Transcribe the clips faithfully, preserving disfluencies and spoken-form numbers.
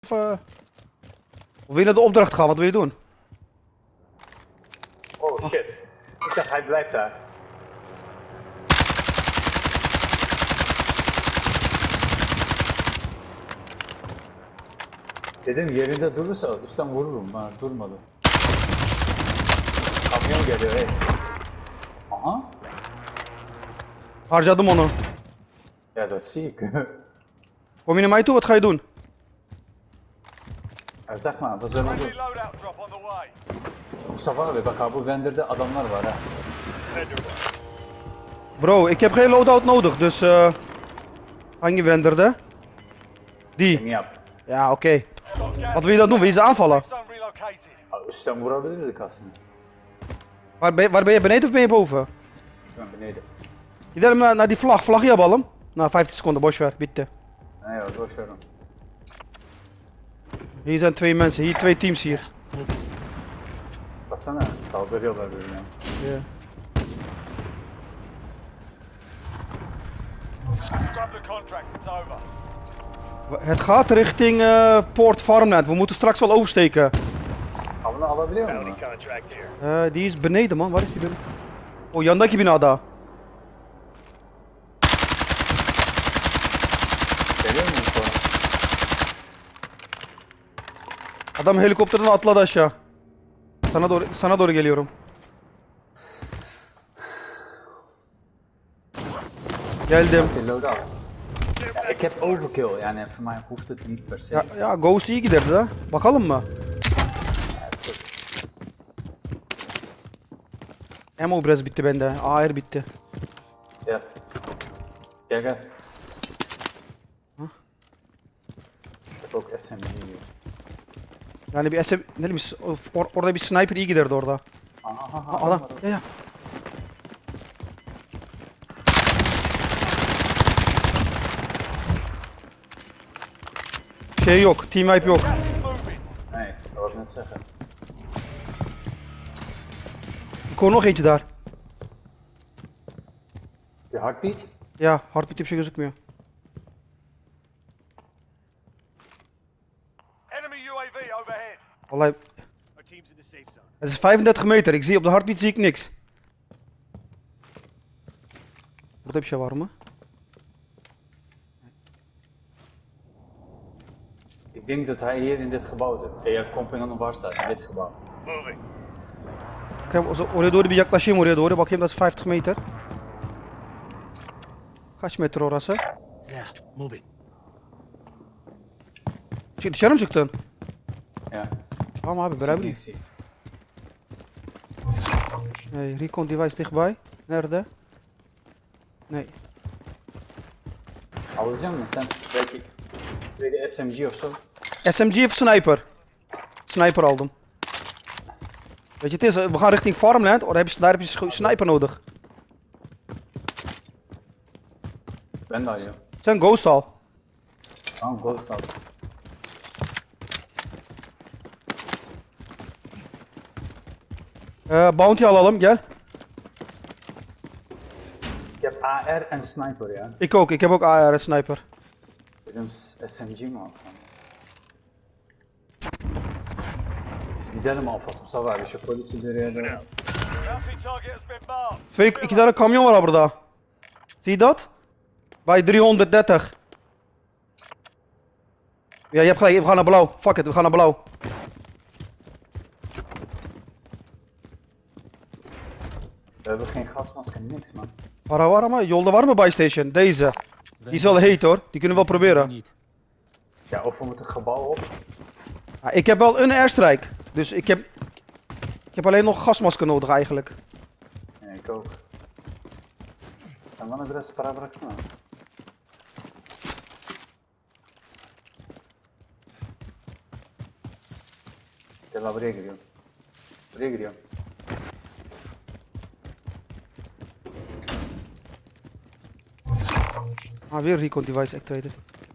Of, uh... of wil je naar de opdracht gaan? Wat wil je doen? Oh shit. Ik dacht hij blijft daar. Dedim yerinde durursa üstten vururum, ha durmadı. Kamyon geliyor hey. Aha. Harcadım onu. Ja, dat zie ik. Kom je naar mij toe? Wat ga je doen? Ja, zeg maar, we zullen doen. Loadout drop on the way. Mustafa abi bak abi bu vendor'da adamlar var ha. Bro, ik heb geen loadout nodig, dus uh... hangi vendorde? Die. Kim yap. Ja, oké. Okay. Wat wil je dan doen? Wil je ze aanvallen? Abi, üstten vurabilirdik aslında. Waar ben, je, waar ben je beneden of ben je boven? Ik ben beneden. Gidelim naar, naar die vlag. Vlagje hebben hem. Na vijftien seconden, boş ver, bitti. Nee joh, boş ver hem. Hier zijn twee mensen, hier twee teams hier. Baksana saldırıyorlar birbirine. Yeah. Scrub the contract, it's over. Het gaat richting uh, Port Farmland. We moeten straks wel oversteken. Avını alabiliyor musun? Uh, die is beneden man, waar is die beneden? Oh, yandaki binada. Geliyor mu sonra? Adam helikopterden atladı aşağı. Sana doğru, sana doğru geliyorum. Geldim. Loadout. Ja, ik heb overkill, yani voor mij hoeft het niet per se. Ya, ya Ghost iyi giderdi ha. Bakalım mı? Ammo biraz bitti bende. A R bitti. Gel. Gel gel. Huh? Ik heb ook S M G hier. Yani bir S M... Ne bileyim, or orada bir sniper iyi giderdi orada. Aha, aha, Ha, adam. Ya ya. Şey yok, team wipe yok. Nee, dat wou ik net zeggen. Ik hoor nog eentje daar. Je heartbeat? Ja, heartbeat bir şey gözükmüyor. Enemy U A V overhead. Vallahi Our team's in the safe zone. het is vijfendertig meter. Ik zie op de heartbeat zie ik niks. Burada bir şey var mı? Ik denk dat hij hier in dit gebouw zit. Eğer kompanyanın varsa in dit gebouw. Moving. Kijk, oraya doğru bir yaklaşayım oraya doğru. Bakayım, dat is vijftig meter. Kaç metre orası? There, moving. Çık, dışarı mı çıktın? Ja. Tamam abi, Zie ik beraber. niks hier. Nee, recon device dichtbij. Nerede? Nee. Alacak mısın sen? Belki tweede S M G of zo. S M G of sniper? Sniper aldım. Weet je, het is, we gaan richting Farmland. Oh, daar heb je, daar heb je sniper nodig. Ben de alıyorum. Sen ghost al. Tamam, ghost al. Ee, bounty alalım, gel. Ik heb A R en sniper ya. Ik ook, ik heb ook A R sniper. Dedim S M G mi alsam? Biz gidelim alfası bu sefer. Şu polisi bir yere. Bounty target has been marked. Twee, iki tane kamyon var burada. Zie je dat? Bij driehonderddertig. Ja, je hebt gelijk, we gaan naar blauw. Fuck it, we gaan naar blauw. We hebben geen gasmasker, niks man. Waar var ama yolda var mı buy station? Deze. Die is wel heet hoor, die kunnen we wel proberen. Ja, of we moeten het gebouw op. Ja, ik heb wel een airstrike, dus ik heb, ik heb alleen nog gasmasker nodig eigenlijk. Ja, ik ook. Sen bana biraz para bıraksana. Gel lan, buraya giriyorum. Buraya giriyorum. Ah, weer recon device activated.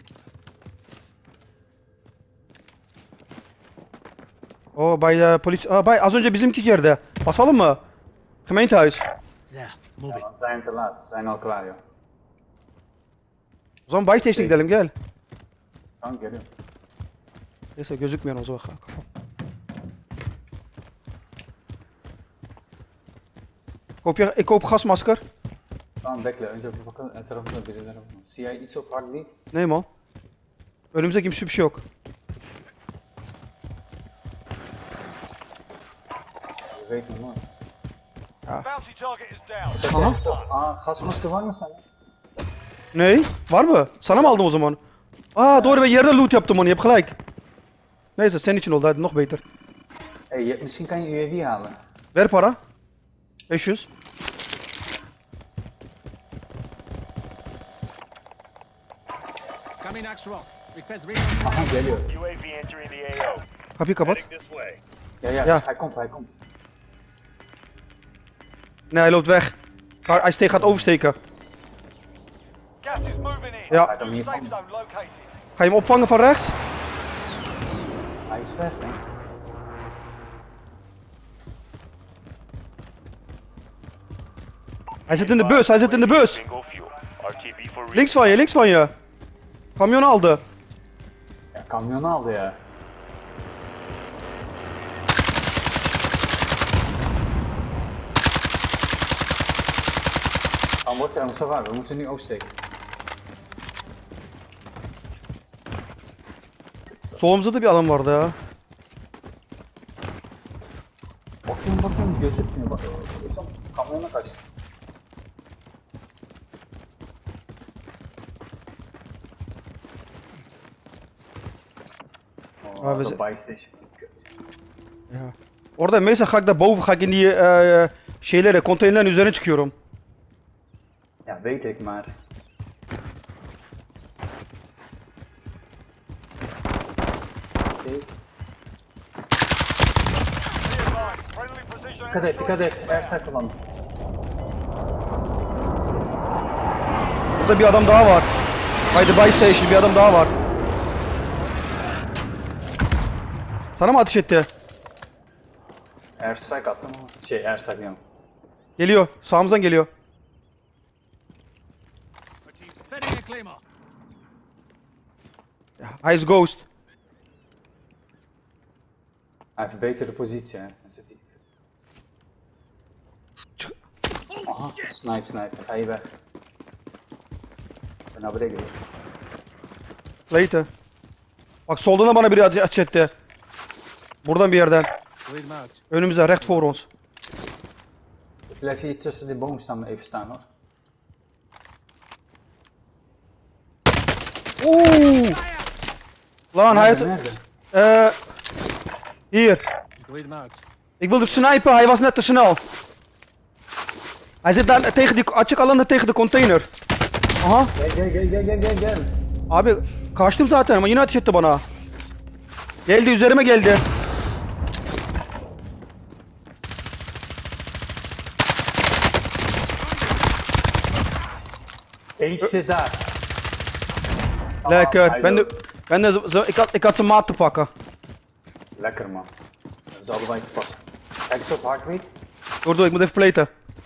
Oh, bij de politie. Ah, bij, az önce bizimki yerde. Basalım mı? Gemeentehuis. There, moving. Ja, we zijn te laat. We zijn al klaar joh. O zaman buy station gidelim, gel. Tamam, geliyorum. Neyse gözükmüyor o zaman. Kafam. Koop je, ik koop gasmasker. Tamam bekle, önce bir bakalım etrafımızda birileri var mı? Zie jij iets op Heartbeat? Nee man. Önümüzde kimse bir şey yok. Je weet het nooit. Bounty target is down. Aha. Aa, gasmasker var mı sende? Nee? Var mı? Sana mı aldım o zaman? Aa doğru, ben yerde loot yaptım onu, je hebt gelijk. Neyse senin için oldu, hadi nog beter. Hey, je, misschien kan je U A V halen. Ver para. beş yüz. Coming actual. Request recon. Aha geliyor. U A V entering the A O. Kapıyı kapat. Heading this way. Ja, ja, Ja. hij komt, hij komt. Nee, hij loopt weg. Ga- Hij ste- gaat oversteken. Gas is moving in. Ja. New safe zone located. Ga je hem opvangen van rechts? Hij is weg, hè? Hij zit in de bus, hij zit in de bus. Single fuel. R T B for Links van je, links van je. Kamyon aldı. Ja, kamyon aldı ya. Dan wordt er Mustafa, we moeten nu oversteken. Solumuzda da bir adam vardı ya. Bakayım bakayım gözükmüyor bak. Kamyona kaçtı. Oh, Ah, we de zijn- buy station. Kut. Ja. Orada meestal ga ik daar boven, ga ik in die uh, şeyleri, containerlerin üzerine çıkıyorum. Ja, weet ik maar. Oké. friendly precision. Dikkat et, dikkat et. Ersak kullan. Burada bir adam daha var. By the buy station bir adam daha var. Sana mı ateş etti? Ersak attım ama. Şey, Ersak diyorum. Geliyor, sağımızdan geliyor. Setting a claymore. Ja, hij is ghost. Hij heeft een betere positie, hè. Dan zit hij. Çık- Aha, snipe, snipe. Dan ga je weg. Ik ben naar beneden gegaan. Weten. Bak soldan da bana biri ateş ateş etti. Buradan bir yerden. Read marked. Önümüzde, recht voor ons. Ik blijf hier tussen die boomstammen even staan, hoor. Oeh! Lan hij Nerede, had... nerede? Eh, hier. Read marked. Ik wilde snipen, hij was net te snel. Hij zit daar tegen die açık alanda tegen de container. Aha. Gel, gel, gel, gel, gel, gel, gel. Abi kaçtım zaten ama yine ateş etti bana. Geldi, üzerime geldi. Eentje zit daar. Ah, Lekker. hij Ben wil- de, ben de, zo- ik, had, ik had zijn maat te pakken. Lekker, man. Dat is allebei te pakken. Kijk eens op Heartbeat. Door, door, ik moet even pleten.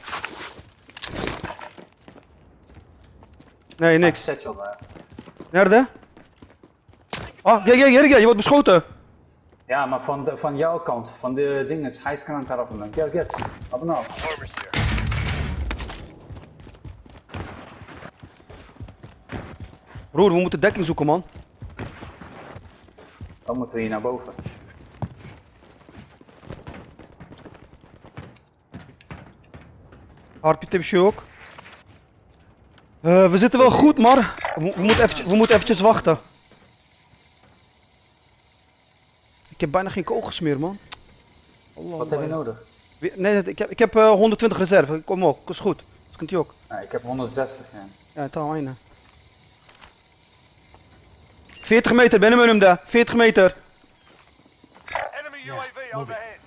Nee, niks. Zet al daar. Nerede? Ah, gel gel gel gel, je wordt beschoten. Ja, maar van, de, van jouw kant, van de dinges, hij is kan daar vandaan. Gel, gel. Ab nou. Armor's here. Broer, we moeten dekking zoeken, man. Dan moeten we hier naar boven. Harpiet bir şey yok. Eh, we zitten wel goed, maar we, we moeten eventjes, we moeten eventjes wachten. Ik heb bijna geen kogels meer, man. Allah Wat heb je Allah. nodig? Wie- Nee, ik heb, ik heb eh, honderdtwintig reserve. Kom op, is goed. Dat kunt u ook. Nou, ik heb honderdzestig. Ja. Ja, tamam aynen. veertig meter, benim önümde. veertig meter. Enemy U A V overhead.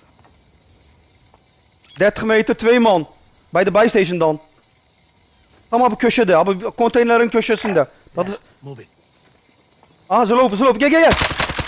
dertig meter, twee man. Bij de buystation dan. Tam abi köşede, abi konteynerin köşesinde. Dat is... Moving. Aha, ze lopen, ze lopen. Gel, gel, gel.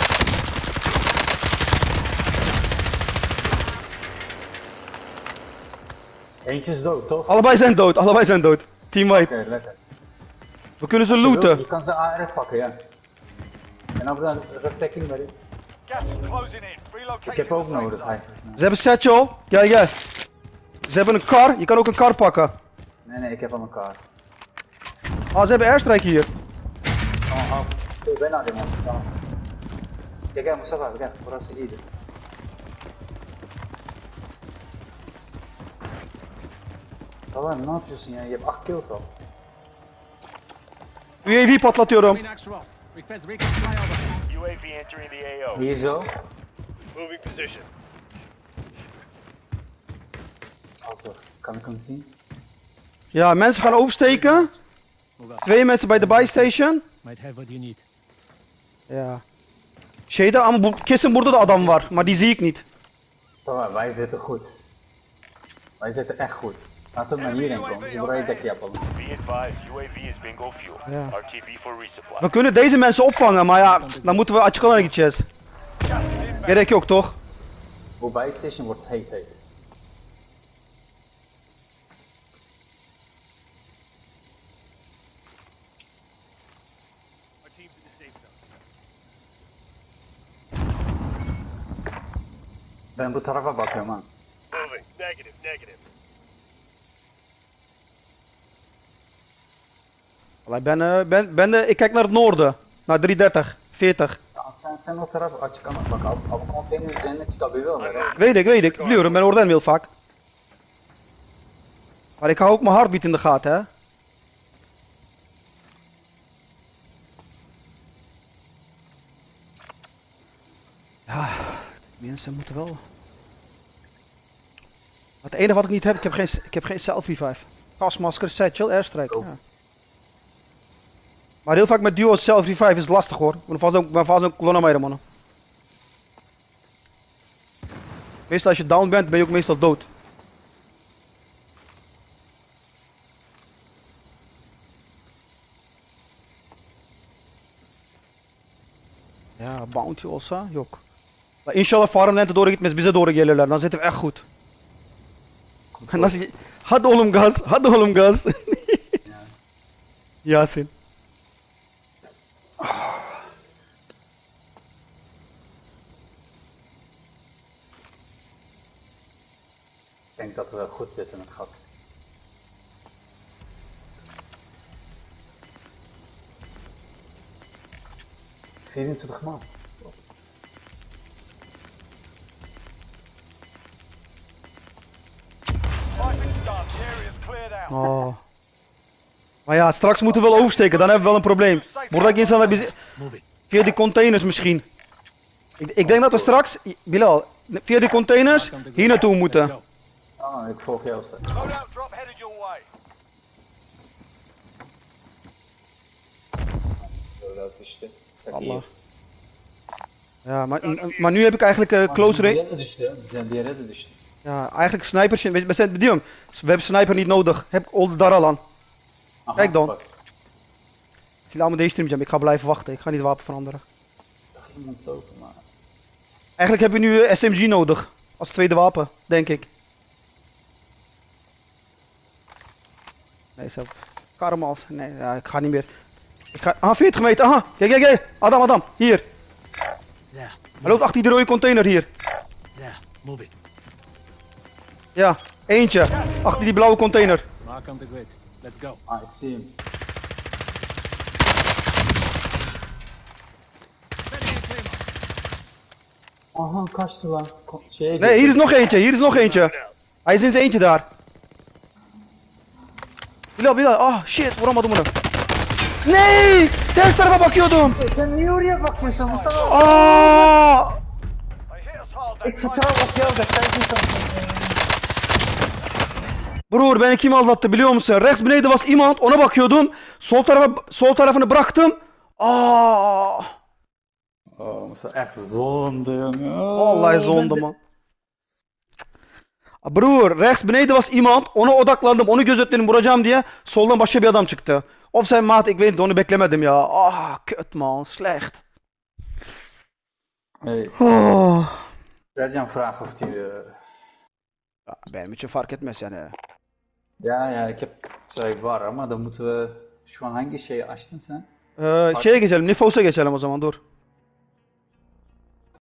Eentje is dood, toch? Allebei zijn dood, allebei zijn dood. Team wipe. Oké, lekker. We kunnen ze Als je wil, looten. Je kan ze A R pakken, ja. En dan dan rugdekking bij die. Gas is closing in. Relocate Ik heb to ook the safe nodig zone. eigenlijk. Ze hebben satchel. Kijk, kijk. Ze hebben een kar. Je kan ook een kar pakken. Nee, nee, ik heb al elkaar. Ah, ze hebben airstrike hier. Oh, oh. Ik ben naar die man. Tamam. Gel gel Mustafa abi gel. Burası iyiydi. Tamam, ne yapıyorsun ya? Je hebt acht kills al. U A V patlatıyorum. Green Axe Rock. Request recon flyover. U A V entering the A O. Hier zo. Moving position. Alter, kan ik hem zien? Ja, mensen gaan oversteken. Move up. Twee mensen bij de buy station. Might have what you need. Ja. Şeyde ama bu, kesin burada da adam var. Maar die zie ik niet. Tamam, wij zitten goed. Wij zitten echt goed. Laten we naar hierin komen. Ze burayı dek yapalım. Be advised, U A V is bingo fuel. Ja. R T B for resupply. We kunnen deze mensen opvangen, maar ja, dan moeten we açık alana gideceğiz. Gas is inbound. Gerek yok toch? Bu buy station wordt heet heet. Our team's in the safe zone. Ben bu tarafa bakıyorum ha. Moving. Negative, negative. Vallahi ben, eh, ben, ben de, ik kijk naar het noorden. Naar driehonderddertig, veertig. Tamam, sen sen o tarafa açık ama bak abi, abi konteynerin üzerine çıkabiliyorlar ha. Weet ik, weet ik. Biliyorum, ben oradayım heel vaak. Maar ik hou ook mijn heartbeat in de gaten, hè. Ja, mensen moeten wel. Het enige wat ik niet heb, ik heb geen, ik heb geen self-revive. Gasmasker, satchel, airstrike. Ook Ja. niet. Maar heel vaak met duo self-revive is het lastig hoor. Ik ben vast ook, ben vast ook kolonna mee, mannen. Meestal als je down bent, ben je ook meestal dood. Ja, bounty olsa yok. Maar inshallah farmland'e doğru gitmez, bize doğru gelirler. Dan zitten we echt goed. Nasıl? Hadi oğlum gaz, hadi oğlum gaz. Yasin. Ik denk dat we goed zitten met gas. vierentwintig man. Fighting's done. The area's cleared out. Oh. Maar ja, straks moeten we wel oversteken, dan hebben we wel een probleem. Buradaki insanlar bizi... Move it. Via die containers misschien. Ik, ik denk dat we straks, Bilal, via die containers hier naartoe Let's moeten. go. Ah, ik volg jou straks. Loadout drop headed your way. Loadout düştü. Kijk Allah. hier. Ja, maar, maar nu heb ik eigenlijk uh, close range. Diğeri de düştü. hè? Zijn diğeri de düştü. Ja, eigenlijk snipers. We, we zijn bediend. We hebben sniper niet nodig. Heb ik al daar al aan. Aha, Kijk dan. bak. Laat me deze stream. Ik ga blijven wachten. Ik ga niet het wapen veranderen. Toch iemand lopen, maar... Eigenlijk heb je nu uh, S M G nodig. Als tweede wapen, denk ik. Nee, zo. Karamals. Nee, ja, ik ga niet meer. Ik ga... Ah, veertig meter. Aha. Kijk, kijk, kijk. Adam, Adam. Hier. There. Hij loopt achter die rode container hier. There. Move it. Ja, eentje. Achter die blauwe container. Mark on the grid. Let's go. Ah, ik zie hem. Setting a claymore. Aha, kaçtı lan. Ko- Şeye Nee, hier is nog eentje. Hier is nog eentje. Hij is in zijn eentje daar. Bilal, Bilal. Ah, shit. Vuramadım onu. Nee! Ters tarafa bakıyordum. Sen niye oraya bakıyorsun Mustafa? Aa! They hit us hard that Ik night. vertrouw op jou dat jij dit kan. Broer, beni kim aldattı biliyor musun? Rechts beneden was iemand, ona bakıyordum. Sol tarafa sol tarafını bıraktım. Aa! Oh, Mustafa echt zonde jongen. Oh, Vallahi ben zonde de- man. Broer, rechts beneden was iemand, ona odaklandım, onu gözetledim vuracağım diye. Soldan başka bir adam çıktı. Of zijn maat, ik weet het, onu beklemedim ya. Ah, kut man, slecht. Hey, Oh. Sercan vraagt of hij... eh, Ja, benim için fark etmez yani. Ja, ja, ik heb zei var ama da moeten we... Şu an hangi şeyi açtın sen? Ee, şeye geçelim, Nifos'a geçelim o zaman dur.